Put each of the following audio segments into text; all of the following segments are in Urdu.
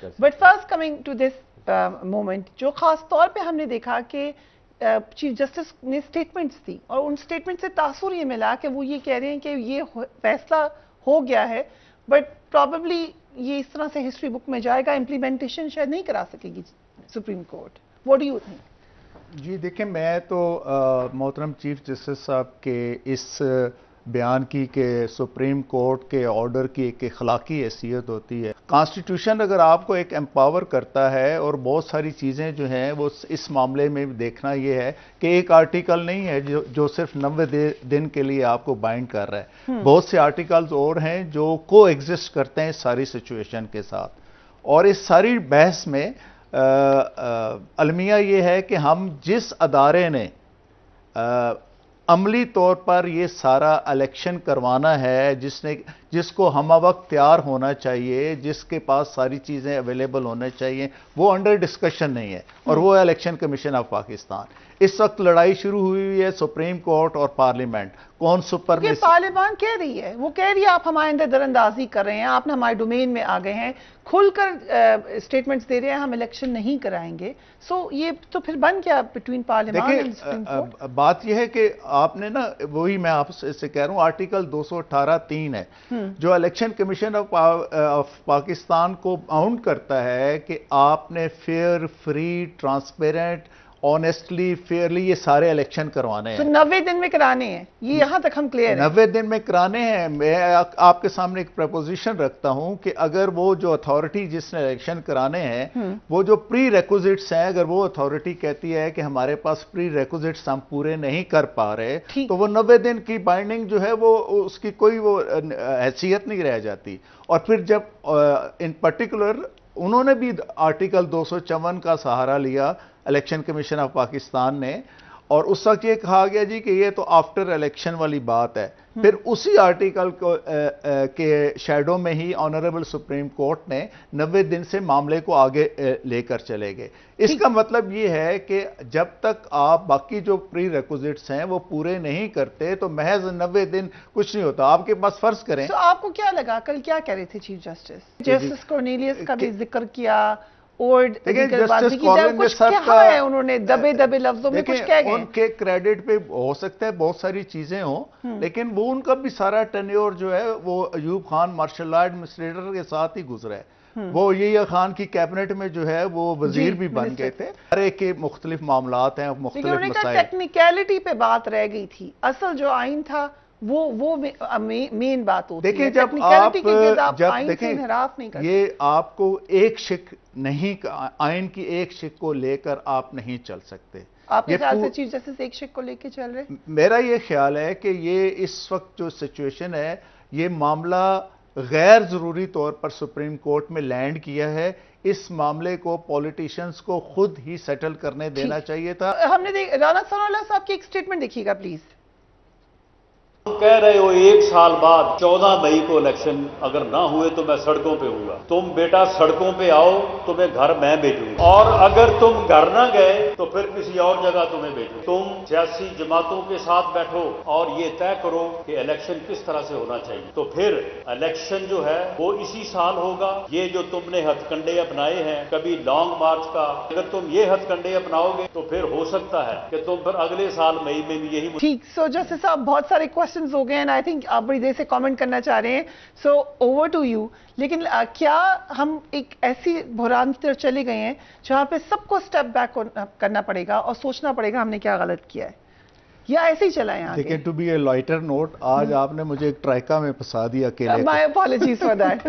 But first coming to this moment, جو خاص طور پہ ہم نے دیکھا کہ چیف جسٹس نے اسٹیٹمنٹس دی اور ان اسٹیٹمنٹ سے تاثر یہ ملا کہ وہ یہ کہہ رہے ہیں کہ یہ فیصلہ ہو گیا ہے، بٹ پرابیبلی یہ اس طرح سے ہسٹری بک میں جائے گا، امپلیمنٹیشن شاید نہیں کرا سکے گی supreme court. What do you think? جی دیکھیں، میں تو محترم چیف جسٹس صاحب کے اس بیان کی کہ سپریم کورٹ کے آرڈر کی ایک اخلاقی حیثیت ہوتی ہے. کانسٹیٹیوشن اگر آپ کو ایک امپاور کرتا ہے، اور بہت ساری چیزیں جو ہیں وہ اس معاملے میں دیکھنا یہ ہے کہ ایک آرٹیکل نہیں ہے جو صرف 90 دن کے لیے آپ کو بائنڈ کر رہا ہے. بہت سے آرٹیکلز اور ہیں جو کو ایگزسٹ کرتے ہیں ساری سچویشن کے ساتھ. اور اس ساری بحث میں المیہ یہ ہے کہ ہم جس ادارے نے عملی طور پر یہ سارا الیکشن کروانا ہے، جس کو ہمہ وقت تیار ہونا چاہیے، جس کے پاس ساری چیزیں اویلیبل ہونا چاہیے، وہ انڈر ڈسکشن نہیں ہے، اور وہ الیکشن کمیشن آف پاکستان. اس وقت لڑائی شروع ہوئی ہے سپریم کورٹ اور پارلیمنٹ. کون سپر میں پارلیمان کہہ رہی ہے، وہ کہہ رہی ہے آپ ہمارے اندر دراندازی کر رہے ہیں، آپ نے ہمارے ڈومین میں آ گئے ہیں، کھل کر اسٹیٹمنٹس دے رہے ہیں ہم الیکشن نہیں کرائیں گے. سو یہ تو پھر بن کیا بٹوین پارلیمان اور سپریم کورٹ؟ بات یہ ہے کہ آپ نے نا، وہی میں آپ سے کہہ رہا ہوں، آرٹیکل 218(3) ہے جو الیکشن کمیشن آف پاکستان کو باؤنڈ کرتا ہے کہ آپ نے fair, free, transparent, honestly, fairly یہ سارے الیکشن کروانے ہیں. تو 90 دن میں کرانے ہیں، یہ یہاں تک ہم کلیئر ہیں. 90 دن میں کرانے ہیں. میں آپ کے سامنے ایک پریپوزیشن رکھتا ہوں کہ اگر وہ جو اتھارٹی جس نے الیکشن کرانے ہیں، وہ جو پری ریکوزٹس ہیں، اگر وہ اتھارٹی کہتی ہے کہ ہمارے پاس پری ریکوزٹس ہم پورے نہیں کر پا رہے، تو وہ 90 دن کی بائنڈنگ جو ہے وہ اس کی کوئی وہ حیثیت نہیں رہ جاتی. اور پھر جب ان پرٹیکولر انہوں نے بھی آرٹیکل 254 کا سہارا لیا الیکشن کمیشن آف پاکستان نے، اور اس وقت یہ کہا گیا جی کہ یہ تو آفٹر الیکشن والی بات ہے. پھر اسی آرٹیکل کے شیڈو میں ہی آنریبل سپریم کورٹ نے 90 دن سے معاملے کو آگے لے کر چلے گئے. اس کا مطلب یہ ہے کہ جب تک آپ باقی جو پری ریکوزٹس ہیں وہ پورے نہیں کرتے تو محض 90 دن کچھ نہیں ہوتا. آپ کے پاس فرض کریں، آپ کو کیا لگا کل کیا کہہ رہے تھے چیف جسٹس کورنیلیس کا بھی ذکر کیا، اور کچھ کہا ہے انہوں نے دبے دبے لفظوں میں کچھ کہہ گئے. ان کے کریڈٹ پہ ہو سکتا ہے بہت ساری چیزیں ہوں، لیکن وہ ان کا بھی سارا ٹینیور جو ہے وہ Ayub Khan martial law administrator کے ساتھ ہی گزرا ہے. وہ یحییٰ خان کی کیبنٹ میں جو ہے وہ وزیر بھی بن گئے تھے. ہر ایک کے مختلف معاملات ہیں، مختلف مسائل. ٹیکنیکلٹی پہ بات رہ گئی تھی، اصل جو آئین تھا وہ مین بات ہوتی ہے. دیکھیں جب آپ دیکھیں یہ آپ کو ایک شک نہیں، آئین کی ایک شک کو لے کر آپ نہیں چل سکتے. آپ کے خیال سے چیف جسٹس ایک شک کو لے کے چل رہے؟ میرا یہ خیال ہے کہ یہ اس وقت جو سچویشن ہے، یہ معاملہ غیر ضروری طور پر سپریم کورٹ میں لینڈ کیا ہے. اس معاملے کو پولیٹیشنز کو خود ہی سیٹل کرنے دینا چاہیے تھا. ہم نے رانا ثناء اللہ صاحب کی ایک سٹیٹمنٹ دیکھیے گا پلیز. تم کہہ رہے ہو 1 سال بعد 14 مئی کو الیکشن اگر نہ ہوئے تو میں سڑکوں پہ ہوں گا. تم بیٹا سڑکوں پہ آؤ، تمہیں گھر میں بھیجوں گا، اور اگر تم گھر نہ گئے تو پھر کسی اور جگہ تمہیں بھیجوں. تم سیاسی جماعتوں کے ساتھ بیٹھو اور یہ طے کرو کہ الیکشن کس طرح سے ہونا چاہیے. تو پھر الیکشن جو ہے وہ اسی سال ہوگا. یہ جو تم نے ہتھ کنڈے اپنائے ہیں کبھی لانگ مارچ کا، اگر تم یہ ہتھ کنڈے اپناؤ گے تو پھر ہو سکتا ہے کہ تم پھر اگلے سال مئی میں بھی یہی. ٹھیک. سو جسٹس صاحب بہت سارے ہو گئے ہیں، آئی تھنک آپ بڑی دیر سے کامنٹ کرنا چاہ رہے ہیں، سو اوور ٹو یو. لیکن کیا ہم ایک ایسی بحران کی طرف چلے گئے ہیں جہاں پہ سب کو سٹیپ بیک کرنا پڑے گا اور سوچنا پڑے گا ہم نے کیا غلط کیا ہے، یا ایسے ہی چلا ہے؟ دیکھیں to be a lighter note, آج آپ نے مجھے ایک ٹرائکا میں پھنسا دیا اکیلے. My apologies for that.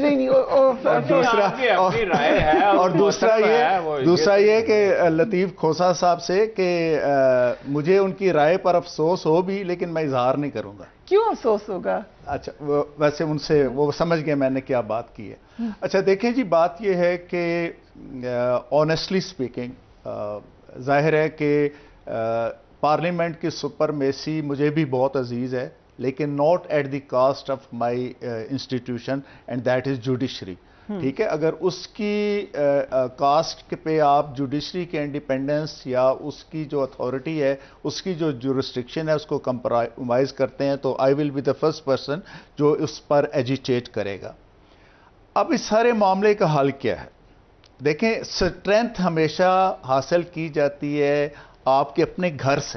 اور دوسرا یہ کہ لطیف کھوسا صاحب سے کہ مجھے ان کی رائے پر افسوس ہو بھی، لیکن میں اظہار نہیں کروں گا. کیوں افسوس ہوگا؟ اچھا ویسے ان سے وہ سمجھ گئے میں نے کیا بات کی ہے. اچھا دیکھیں جی، بات یہ ہے کہ آنیسٹلی اسپیکنگ ظاہر ہے کہ پارلیمنٹ کی سپرمیسی مجھے بھی بہت عزیز ہے، لیکن not at the cost of my institution and that is judiciary. ٹھیک ہے، اگر اس کی کاسٹ پہ آپ جوڈیشری کے انڈیپینڈنس یا اس کی جو اتھارٹی ہے، اس کی جو جورسڈکشن ہے، اس کو کمپرومائز کرتے ہیں تو I will be the first person جو اس پر ایجیٹیٹ کرے گا. اب اس سارے معاملے کا حل کیا ہے؟ دیکھیں اسٹرینتھ ہمیشہ حاصل کی جاتی ہے آپ کے اپنے گھر سے.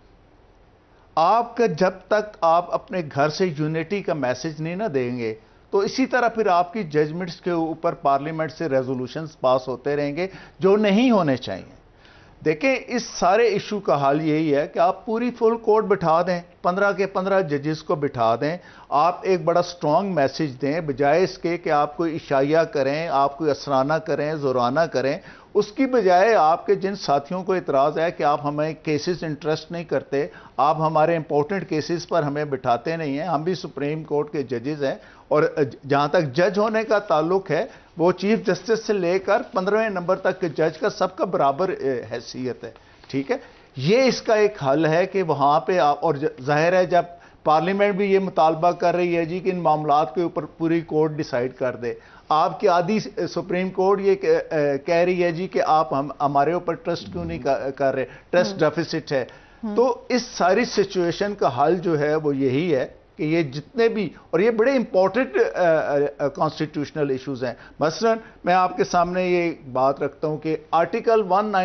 آپ کا جب تک آپ اپنے گھر سے یونٹی کا میسج نہیں نہ دیں گے تو اسی طرح پھر آپ کی ججمنٹس کے اوپر پارلیمنٹ سے ریزولوشنز پاس ہوتے رہیں گے جو نہیں ہونے چاہیے. دیکھیں اس سارے ایشو کا حل یہی ہے کہ آپ پوری فل کورٹ بٹھا دیں, 15 کے 15 ججز کو بٹھا دیں, آپ ایک بڑا سٹرونگ میسج دیں بجائے اس کے کہ آپ کوئی اشاعیہ کریں, آپ کوئی اسرانہ کریں, زورانہ کریں. اس کی بجائے آپ کے جن ساتھیوں کو اعتراض ہے کہ آپ ہمیں کیسز انٹرسٹ نہیں کرتے, آپ ہمارے امپورٹنٹ کیسز پر ہمیں بٹھاتے نہیں ہیں, ہم بھی سپریم کورٹ کے ججز ہیں اور جہاں تک جج ہونے کا تعلق ہے وہ چیف جسٹس سے لے کر 15ویں نمبر تک کے جج کا سب کا برابر حیثیت ہے. ٹھیک ہے, یہ اس کا ایک حل ہے کہ وہاں پہ اور ظاہر ہے جب پارلیمنٹ بھی یہ مطالبہ کر رہی ہے جی کہ ان معاملات کے اوپر پوری کورٹ ڈیسائیڈ کر دے, آپ کی آدھی سپریم کورٹ یہ کہہ رہی ہے جی کہ آپ ہمارے اوپر ٹرسٹ کیوں نہیں کر رہے, ٹرسٹ ڈیفیسٹ ہے. تو اس ساری سچویشن کا حل جو ہے وہ یہی ہے کہ یہ جتنے بھی, اور یہ بڑے امپورٹنٹ کانسٹیٹیوشنل ایشوز ہیں. مثلا میں آپ کے سامنے یہ بات رکھتا ہوں کہ آرٹیکل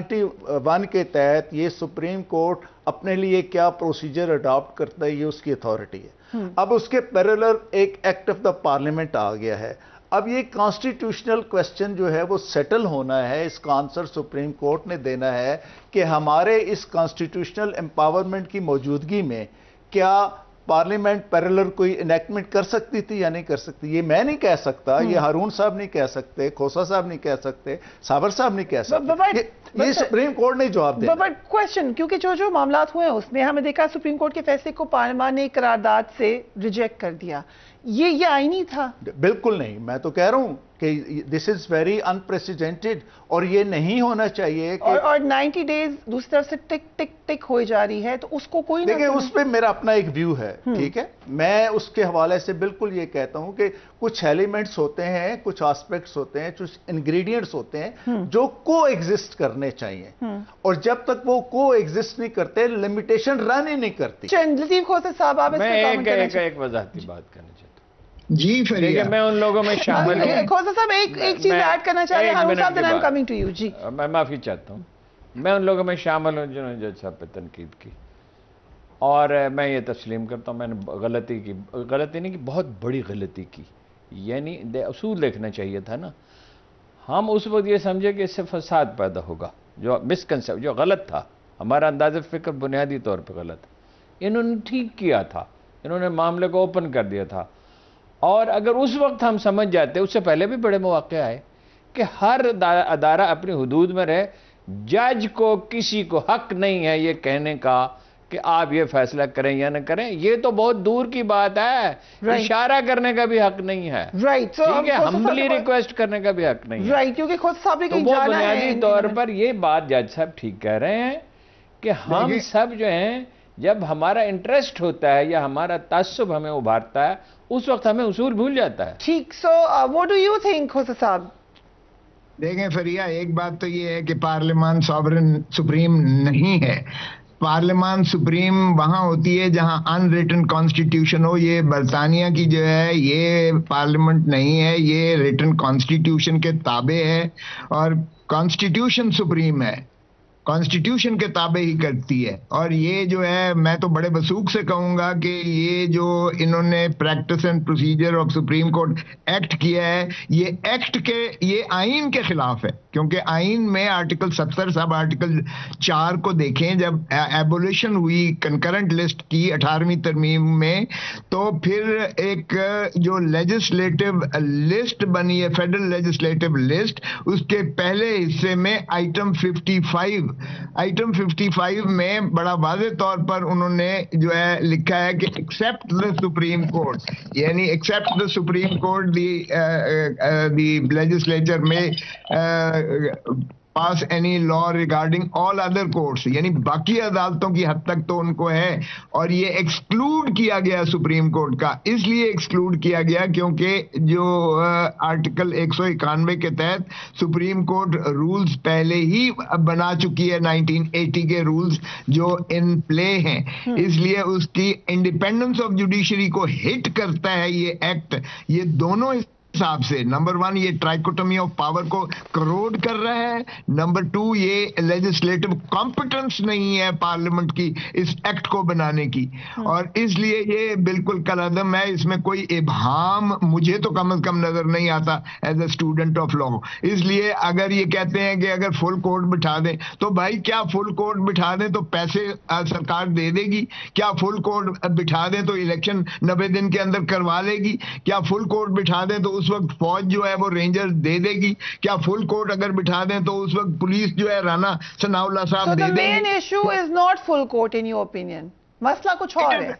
191 کے تحت یہ سپریم کورٹ اپنے لیے کیا پروسیجر اڈاپٹ کرتا ہے یہ اس کی اتھارٹی ہے. اب اس کے پیرلر ایک ایکٹ آف دا پارلیمنٹ آ گیا ہے. اب یہ کانسٹیٹیوشنل کویسچن جو ہے وہ سیٹل ہونا ہے, اس کا آنسر سپریم کورٹ نے دینا ہے کہ ہمارے اس کانسٹیٹیوشنل امپاورمنٹ کی موجودگی میں کیا پارلیمنٹ پیرلر کوئی انیکٹمنٹ کر سکتی تھی یا نہیں کر سکتی. یہ میں نہیں کہہ سکتا, یہ ہارون صاحب نہیں کہہ سکتے, کھوسا صاحب نہیں کہہ سکتے, صابر صاحب نہیں کہہ سکتے, یہ سپریم کورٹ نے جواب دیا. بٹ کویسچن, کیونکہ جو معاملات ہوئے ہیں اس میں ہمیں دیکھا سپریم کورٹ کے فیصلے کو پارلیمان نے قرارداد سے ریجیکٹ کر دیا, یہ آئینی تھا؟ بالکل نہیں, میں تو کہہ رہا ہوں کہ دس از ویری انپریسیڈنٹڈ اور یہ نہیں ہونا چاہیے کہ اور 90 ڈیز دوسری طرف سے ٹک ٹک ٹک ہوئی جا رہی ہے تو اس کو کوئی دیکھیں اس پہ میرا اپنا ایک ویو ہے. ٹھیک ہے, میں اس کے حوالے سے بالکل یہ کہتا ہوں کہ کچھ ایلیمنٹس ہوتے ہیں, کچھ آسپیکٹس ہوتے ہیں, کچھ انگریڈینٹس ہوتے ہیں جو کو ایگزسٹ کرنے چاہیے, اور جب تک وہ کو ایگزسٹ نہیں کرتے لمیٹیشن رن ہی نہیں کرتی. لطیف کھوسا صاحب آپ اس میں پہ ایک وضاحتی بات کرنا چاہتا ہوں. جی فریہ, میں ان لوگوں میں شامل ہوں. کھوسا صاحب ایک چیز ایڈ کرنا چاہ رہے ہیں, ہارون صاحب, then I'm coming to you. جی میں معافی چاہتا ہوں, میں ان لوگوں میں شامل ہوں جنہوں نے جج صاحب پہ تنقید کی, اور میں یہ تسلیم کرتا ہوں میں نے غلطی نہیں کی, بہت بڑی غلطی کی. یعنی اصول دیکھنا چاہیے تھا نا. ہم اس وقت یہ سمجھے کہ اس سے فساد پیدا ہوگا, جو مسکنسیپٹ جو غلط تھا, ہمارا انداز فکر بنیادی طور پہ غلط. انہوں نے ٹھیک کیا تھا, انہوں نے معاملے کو اوپن کر دیا تھا. اور اگر اس وقت ہم سمجھ جاتے, اس سے پہلے بھی بڑے مواقع آئے کہ ہر ادارہ اپنی حدود میں رہے, جج کو کسی کو حق نہیں ہے یہ کہنے کا کہ آپ یہ فیصلہ کریں یا نہ کریں. یہ تو بہت دور کی بات ہے, اشارہ کرنے کا بھی حق نہیں ہے. ٹھیک ہے, ہمبلی ریکویسٹ کرنے کا بھی حق نہیں ہے. کیونکہ خود صاحب نے تو وہ بنیادی طور پر یہ بات جج صاحب ٹھیک کہہ رہے ہیں کہ ہم سب جو ہیں جب ہمارا انٹرسٹ ہوتا ہے یا ہمارا تعصب ہمیں ابھارتا ہے اس وقت ہمیں اصول بھول جاتا ہے. ٹھیک, so what do you think Khosa صاحب؟ دیکھیں فریہ, ایک بات تو یہ ہے کہ پارلیمان سوورن سپریم نہیں ہے. پارلیمان سپریم وہاں ہوتی ہے جہاں ان ریٹن کانسٹیٹیوشن ہو. یہ برطانیہ کی جو ہے یہ پارلیمنٹ نہیں ہے, یہ ریٹن کانسٹیٹیوشن کے تابع ہے, اور کانسٹیٹیوشن سپریم ہے, کانسٹیٹیوشن کے تابع ہی کرتی ہے. اور یہ جو ہے میں تو بڑے وثوق سے کہوں گا کہ یہ جو انہوں نے practice and procedure of supreme court act کیا ہے, یہ ایکٹ کے یہ آئین کے خلاف ہے. کیونکہ آئین میں آرٹیکل 70 سب آرٹیکل 4 کو دیکھیں, جب ایبولیشن ہوئی کنکرنٹ لسٹ کی 18ویں ترمیم میں, تو پھر ایک جو لیجسلیٹو لسٹ بنی ہے, فیڈرل لیجسلیٹو لسٹ, اس کے پہلے حصے میں آئٹم 55 میں بڑا واضح طور پر انہوں نے جو ہے لکھا ہے کہ ایکسپٹ دا سپریم کورٹ, یعنی except the supreme court the legislature میں pass any law regarding all other courts, یعنی باقی عدالتوں کی حد تک تو ان کو ہے. اور یہ ایکسکلوڈ کیا گیا سپریم کورٹ کا, اس لیے ایکسکلوڈ کیا گیا کیونکہ جو آرٹیکل 191 کے تحت سپریم کورٹ رولز پہلے ہی بنا چکی ہے, 1980 کے رولز جو ان پلے ہیں, اس لیے اس کی انڈیپینڈنس آف جوڈیشری کو ہٹ کرتا ہے یہ ایکٹ. یہ دونوں हिसाब से नंबर 1 ये ट्राइकोटोमी ऑफ पावर को करोड कर रहा है, नंबर 2 ये लेजिस्लेटिव कॉम्पिटेंस नहीं है पार्लियामेंट की इस एक्ट को बनाने की, और इसलिए ये बिल्कुल कलअदम है। इसमें कोई इबहाम मुझे तो कम से कम नजर नहीं आता as a student of law. इसलिए अगर ये कहते हैं कि अगर फुल कोर्ट बिठा दें, तो भाई क्या फुल कोर्ट बिठा दें तो पैसे सरकार दे देगी? क्या फुल कोर्ट बिठा दें तो इलेक्शन 90 दिन के अंदर करवा लेगी? क्या फुल कोर्ट बिठा दें तो उस वक्त फौज जो है वो रेंजर्स दे देगी? क्या फुल कोर्ट अगर बिठा दें तो उस वक्त पुलिस जो है राना सनाउल्लाह साहब दे देंगे? Main issue is not full court in your opinion, मसला कुछ और है।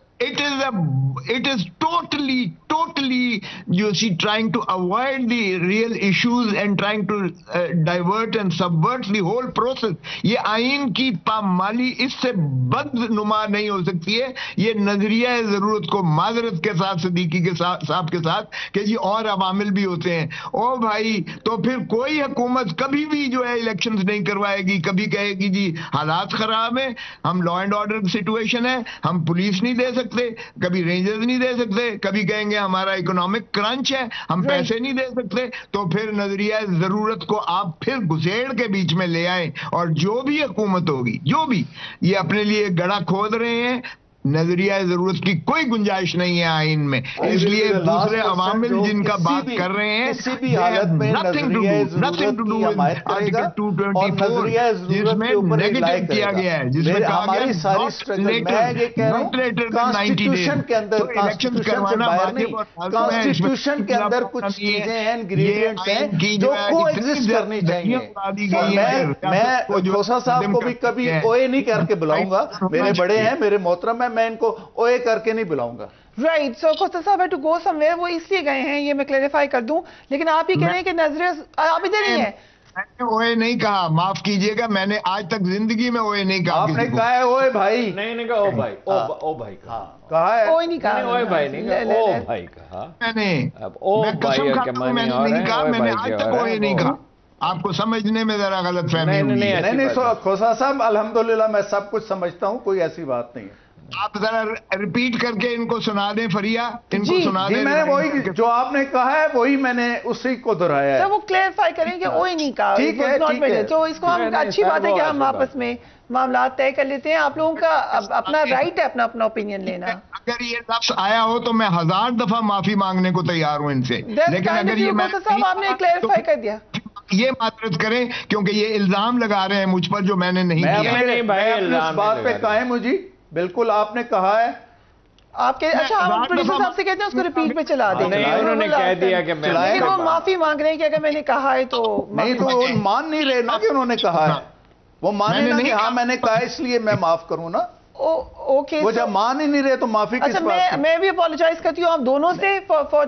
It is totally, you see, trying to avoid the real issues and trying to divert and subvert the whole process. ये आइन की पामाली इससे बदनुमा नहीं हो सकती है। ये नजरिया जरूरत को माजरत के साथ सिद्दीकी के साहब के साथ कि जी और अवामिल भी होते हैं। ओ भाई, तो फिर कोई हुकूमत कभी भी जो है इलेक्शंस नहीं करवाएगी, कभी कहेगी जी हालात खराब है, हम लॉ एंड ऑर्डर की सिचुएशन है, हम पुलिस नहीं दे सकते, कभी रेंजर्स नहीं दे सकते, कभी कहेंगे हमारा इकोनॉमिक क्रंच है, हम पैसे नहीं दे सकते। तो फिर नजरिया जरूरत को आप फिर घुसेड़ के बीच में ले आए, और जो भी हुकूमत होगी, जो भी ये अपने लिए गड़ा खोद रहे हैं, नजरिया जरूरत की कोई गुंजाइश नहीं है आइन में। इसलिए दूसरे अवामिल जिनका बात कर रहे हैं, किसी भी हालत में nothing to do with article 224 जिसमें नेगेटिव किया गया है, जिसमें हमारी सारी स्ट्रगल, मैं ये कह रहा हूं कॉन्स्टिट्यूशन के अंदर, कॉन्स्टिट्यूशन के अंदर कुछ चीजें हैं, इंग्रेडिएंट्स हैं जो कोएग्जिस्ट करनी चाहिए। मैं खोसा साहब को भी कभी ओए नहीं करके बुलाऊंगा, मेरे बड़े हैं, मेरे मोहतरम है, मैं इनको ओए करके नहीं बुलाऊंगा। राइट, सो खोसा साहब हैव टू गो समवेयर, वो इसलिए गए हैं, ये मैं क्लैरिफाई कर दूं, लेकिन आप ही कह रहे हैं कि नजरिया आप इधर ही हैं। मैंने ओए नहीं कहा, माफ कीजिएगा, मैंने आज तक जिंदगी में ओए नहीं कहा। आपने कहा है ओए भाई? नहीं कहा ओ भाई, ओ भाई कहा है, ओए नहीं कहा, ओए भाई नहीं कहा, ओ भाई कहा मैंने। अब ओ भाई के माने नहीं कहा, मैंने आज तक ओए नहीं कहा। आपको समझने में जरा गलत फहमी हुई है। नहीं, खोसा साहब अल्हम्दुलिल्लाह मैं सब कुछ समझता हूं, कोई ऐसी बात नहीं है। आप जरा रिपीट करके इनको सुना दें फरिया, इनको सुना दें। मैंने वही जो आपने कहा है वही मैंने उसी को दोहराया है। तो वो क्लैरिफाई करें कि ओए नहीं कहा, ठीक है। तो इसको हम अच्छी बात है कि हम आपस में मामला तय कर लेते हैं। आप लोगों का अपना राइट है अपना ओपिनियन लेना। अगर ये लफ्ज आया हो तो मैं 1000 दफा माफी मांगने को तैयार हूं इनसे, लेकिन अगर ये आपने क्लैरिफाई कर दिया, ये माजरत करें, क्योंकि ये इल्जाम लगा रहे हैं मुझ पर जो मैंने नहीं किया। इस बात पे कायम हूं जी, बिल्कुल आपने कहा है। आपके अच्छा, हम प्रोड्यूसर साहब से कहते हैं उसको रिपीट पे चला दें। नहीं, उन्होंने कह दिया कि मैं, लेकिन वो माफी मांग रहे हैं कि अगर मैंने कहा है तो नहीं, तो वो मान नहीं रहे ना कि उन्होंने कहा है, वो माने ना कि हाँ मैंने कहा इसलिए मैं माफ करूं ना। ओके, वो जब मान ही नहीं रहे तो माफी किस बात की? मैं भी अपोलोजाइज करती हूँ आप दोनों से फॉर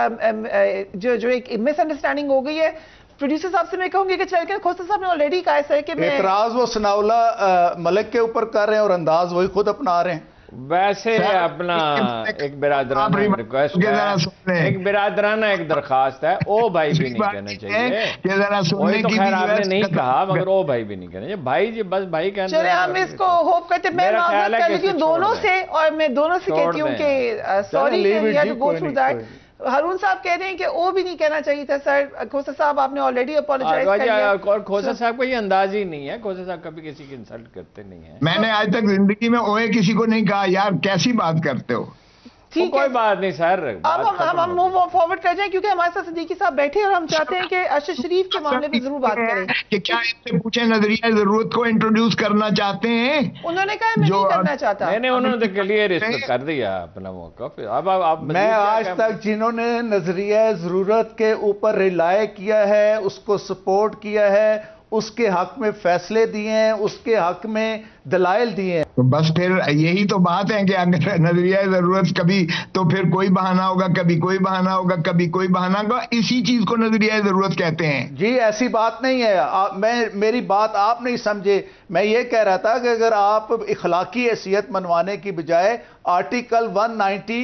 दिस जो एक मिसअंडरस्टैंडिंग हो गई है। प्रोड्यूसर साहब से मैं कहूंगी कि चल के खोसा साहब ने ऑलरेडी कहा है सर कि मैं एतराज वो सनाउल्लाह मलिक के ऊपर कर रहे हैं और अंदाज वही खुद अपना रहे हैं। वैसे अपना एक बिरादराना रिक्वेस्ट है, एक बिरादराना एक दरखास्त है, ओ भाई भी नहीं कहना चाहिए। वही तो खैर आपने नहीं कहा, मगर ओ भाई भी नहीं कहना चाहिए। भाई जी बस भाई कहना। चले हम इसको होप करते, मैं माफी कर लेती हूँ दोनों से, और मैं दोनों से कहती हूँ कि sorry to go through that. Haroon साहब कह रहे हैं कि वो भी नहीं कहना चाहिए था सर। खोसा साहब आपने ऑलरेडी अपोलोजाइज कर दिया। और खोसा साहब को ये अंदाज ही नहीं है, खोसा साहब कभी किसी की इंसल्ट करते नहीं है। मैंने आज तक जिंदगी में ओए किसी को नहीं कहा। यार कैसी बात करते हो? कोई बात नहीं सर, अब हम मूव फॉरवर्ड कर जाएं, क्योंकि हमारे साथ सिद्दीकी साहब बैठे और हम चाहते हैं कि अरशद शरीफ के मामले पे जरूर बात करें। कि क्या इनसे पूछे नजरिया जरूरत को इंट्रोड्यूस करना चाहते हैं? उन्होंने कहा मैं नहीं करना चाहता। नहीं, उन्होंने तो क्लियर इसको कर दिया अपना मौका। अब मैं आज तक जिन्होंने नजरिया जरूरत के ऊपर रिलाय किया है, उसको सपोर्ट किया है, उसके हक में फैसले दिए हैं, उसके हक में दलाइल दिए हैं। तो बस फिर यही तो बात है कि अगर नजरिया जरूरत कभी तो फिर कोई बहाना होगा, कभी कोई बहाना होगा, कभी कोई बहाना होगा। इसी चीज को नजरिया जरूरत कहते हैं। जी ऐसी बात नहीं है। मेरी बात आप नहीं समझे। मैं ये कह रहा था कि अगर आप इखलाकी हैसियत मनवाने की बजाय आर्टिकल 190,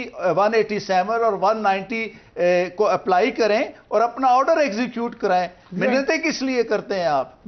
187 और 190 को अप्लाई करें और अपना ऑर्डर एग्जीक्यूट कराएं। मिन्नतें किस लिए करते हैं आप?